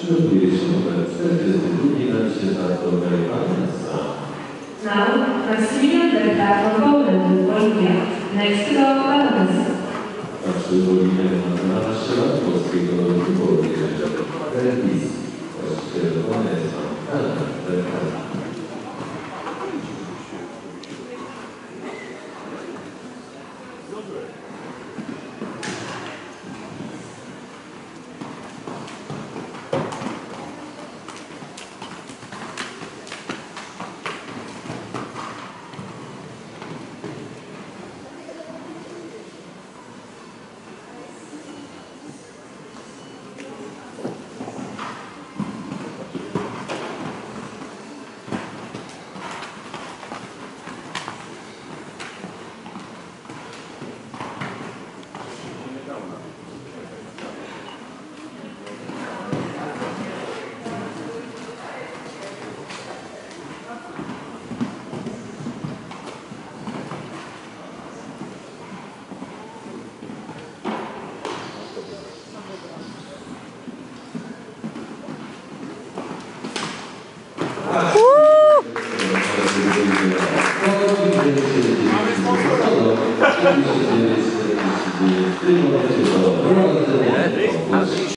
Przygotuje się numer 42 na ciężarką Vanessa. Now, Maximilian Berta from Poland, Bolivia, next to Vanessa. A przygotuje na 12 lat polskiego wyboru telewizji. Właściciel Vanessa, Berta. Mamy